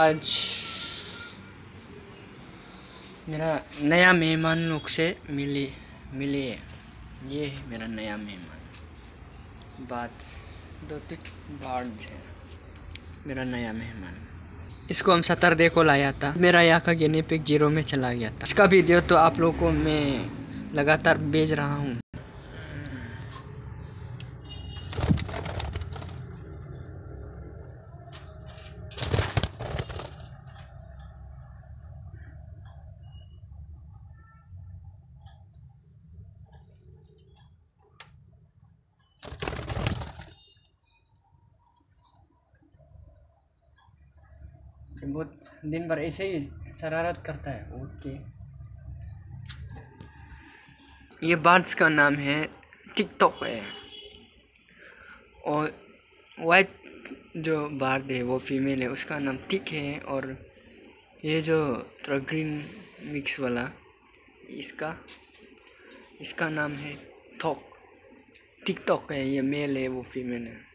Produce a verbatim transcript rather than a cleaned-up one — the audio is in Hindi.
आज मेरा नया मेहमान लोग से मिली मिली है। ये है मेरा नया मेहमान। बात दो तीन बर्ड्स है। मेरा नया मेहमान, इसको हम सैटरडे को लाया था। मेरा यहाँ का गिनी पिग जीरो में चला गया था। इसका वीडियो तो आप लोगों को मैं लगातार भेज रहा हूँ। बहुत दिन भर ऐसे ही शरारत करता है। ओके, ये बर्ड्स का नाम है टिकटॉक है। और वाइट जो बर्ड है वो फीमेल है, उसका नाम टिक है। और ये जो ग्रीन मिक्स वाला, इसका इसका नाम है थॉक। टिकटॉक है, ये मेल है वो फीमेल है।